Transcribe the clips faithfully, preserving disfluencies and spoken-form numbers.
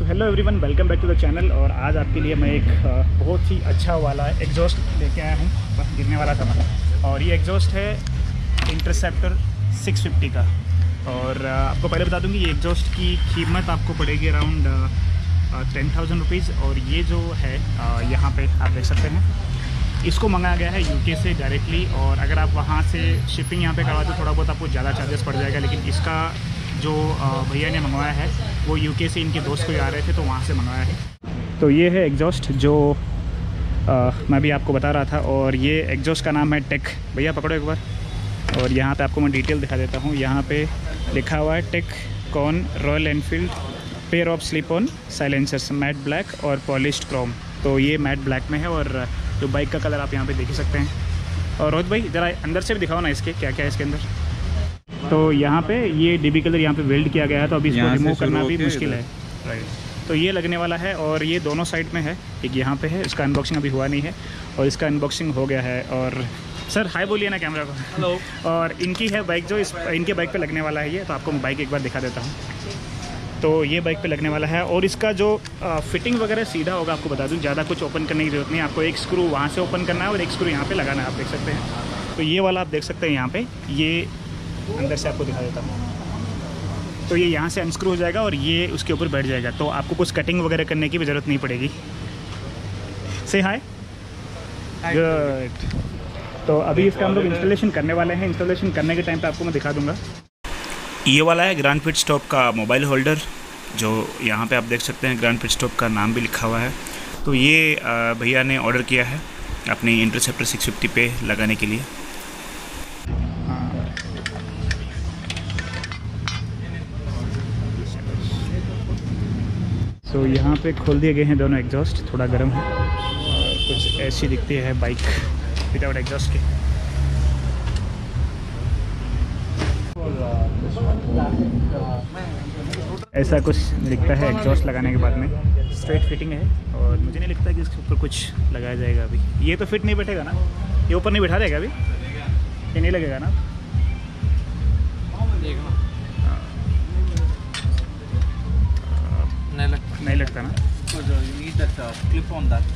Hello everyone, welcome back to the channel. और आज आपके लिए मैं एक बहुत ही अच्छा वाला एग्जॉस्ट लेके आया हूँ, बस गिरने वाला था मैं। और ये एग्जॉस्ट है इंटरसेप्टर सिक्स फिफ्टी का। और आपको पहले बता दूँ कि ये एग्जॉस्ट की कीमत आपको पड़ेगी अराउंड टेन थाउजेंड रुपीज़। और ये जो है यहाँ पे आप देख सकते हैं, इसको मंगाया गया है यूके से डायरेक्टली। और अगर आप वहाँ से शिपिंग यहाँ पे करवा तो थोड़ा बहुत आपको ज़्यादा चार्जेस पड़ जाएगा, लेकिन इसका जो भैया ने मंगवाया है वो यूके से इनके दोस्त को आ रहे थे तो वहाँ से मंगवाया है। तो ये है एग्जॉस्ट जो आ, मैं भी आपको बता रहा था। और ये एग्जॉस्ट का नाम है टेक। भैया पकड़ो एक बार। और यहाँ पे आपको मैं डिटेल दिखा देता हूँ। यहाँ पे लिखा हुआ है tech con Royal Enfield pair of slip on silencers matte black और पॉलिश्ड क्रोम। तो ये मैट ब्लैक में है और जो बाइक का कलर आप यहाँ पे देख ही सकते हैं। और रोहित भाई ज़रा अंदर से भी दिखाओ ना इसके क्या क्या है इसके अंदर। तो यहाँ पे ये डीबी कलर यहाँ पे वेल्ड किया गया है, तो अभी इसको रिमूव करना भी मुश्किल है। राइट, तो ये लगने वाला है। और ये दोनों साइड में है, एक यहाँ पे है, इसका अनबॉक्सिंग अभी हुआ नहीं है और इसका अनबॉक्सिंग हो गया है। और सर हाय बोलिए ना कैमरा को। हेलो। और इनकी है बाइक, जो इस इनके बाइक पे लगने वाला है ये, तो आपको मैं बाइक एक बार दिखा देता हूँ। तो ये बाइक पे लगने वाला है और इसका जो फिटिंग वगैरह सीधा होगा। आपको बता दूँ, ज़्यादा कुछ ओपन करने की ज़रूरत नहीं है। आपको एक स्क्रू वहाँ से ओपन करना है और एक स्क्रू यहाँ पे लगाना है, आप देख सकते हैं। तो ये वाला आप देख सकते हैं यहाँ पे, ये अंदर से आपको दिखा देता हूँ। तो ये यहाँ से अनस्क्रू हो जाएगा और ये उसके ऊपर बैठ जाएगा, तो आपको कुछ कटिंग वगैरह करने की भी ज़रूरत नहीं पड़ेगी। से हाय गुड। तो अभी इसका हम लोग इंस्टॉलेशन करने वाले हैं। इंस्टॉलेशन करने के टाइम पे आपको मैं दिखा दूँगा। ये वाला है ग्रैंड पिट स्टॉप का मोबाइल होल्डर, जो यहाँ पे आप देख सकते हैं ग्रैंड पिट स्टॉप का नाम भी लिखा हुआ है। तो ये भैया ने ऑर्डर किया है अपनी इंटरसेप्टर सिक्स फिफ्टी पे लगाने के लिए। तो so, यहाँ पे खोल दिए गए हैं दोनों एग्जॉस्ट, थोड़ा गर्म है और कुछ ऐसी दिखती है बाइक विदाउट एग्जॉस्ट की। ऐसा कुछ दिखता है एग्जॉस्ट लगाने के बाद में। स्ट्रेट फिटिंग है और मुझे नहीं लगता कि इसके ऊपर कुछ लगाया जाएगा अभी। ये तो फिट नहीं बैठेगा ना, ये ऊपर नहीं बैठा देगा अभी, ये नहीं लगेगा ना। नहीं लगता, नहीं लगता ना। Clip on that.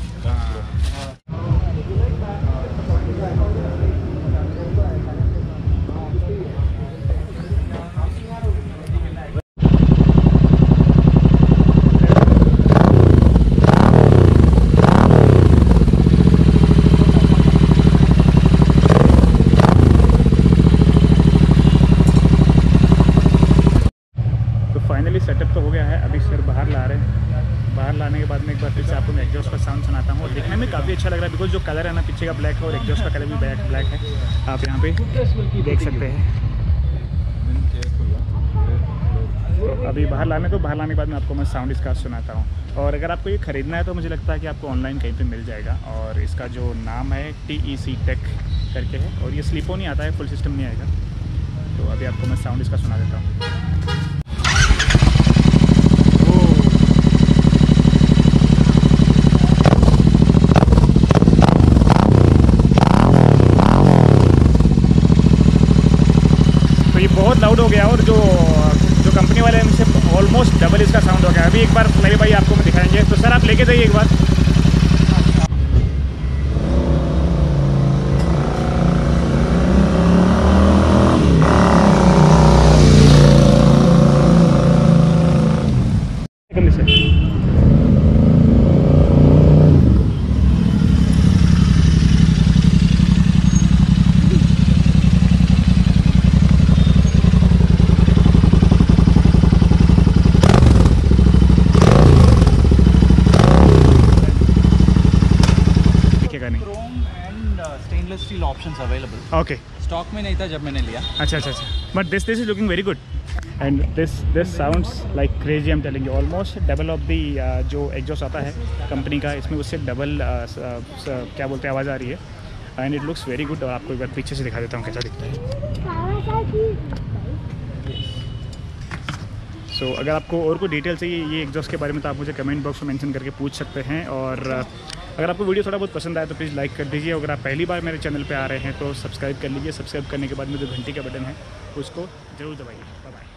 Finally setup तो हो गया है। अभी सर बाहर ला रहे हैं। बाहर लाने के बाद में एक बार फिर से आपको मैं एग्जॉस्ट का साउंड सुनाता हूँ। और देखने में काफ़ी अच्छा लग रहा है, बिकॉज जो कलर है ना पीछे का ब्लैक है और एग्जॉस्ट का कलर भी ब्लैक ब्लैक है, आप यहाँ पे देख सकते हैं। तो अभी बाहर लाने तो बाहर लाने के बाद में आपको मैं साउंड इसका सुनाता हूँ। और अगर आपको ये ख़रीदना है तो मुझे लगता है कि आपको ऑनलाइन कहीं पर मिल जाएगा। और इसका जो नाम है टी ई सी टेक करके है और ये स्लीपो नहीं आता है, फुल सिस्टम नहीं आएगा। तो अभी आपको मैं साउंड इसका सुना देता हूँ। बहुत लाउड हो गया और जो जो कंपनी वाले हैं उनसे ऑलमोस्ट डबल इसका साउंड हो गया। अभी एक बार मेरे भाई आपको मैं दिखाएंगे। तो सर आप लेके जाइए एक बार। Stainless steel options available. Okay, stock में नहीं था जब मैंने लिया। अच्छा अच्छा अच्छा। But this this is looking very good and this this sounds like crazy. I am telling you, almost double of the जो एग्जॉस्ट आता है कंपनी का, इसमें उससे डबल uh, uh, क्या बोलते हैं आवाज़ आ रही है। And it looks very good. और आपको एक बार पीछे से दिखा देता हूँ कैसा दिखता है। सो so, अगर आपको और कोई डिटेल चाहिए ये एग्जॉस्ट के बारे में तो आप मुझे कमेंट बॉक्स में मेंशन करके पूछ सकते हैं। और अगर आपको वीडियो थोड़ा बहुत पसंद आए तो प्लीज़ लाइक कर दीजिए। अगर आप पहली बार मेरे चैनल पे आ रहे हैं तो सब्सक्राइब कर लीजिए। सब्सक्राइब करने के बाद में जो घंटी का बटन है उसको ज़रूर दबाइए। Bye bye.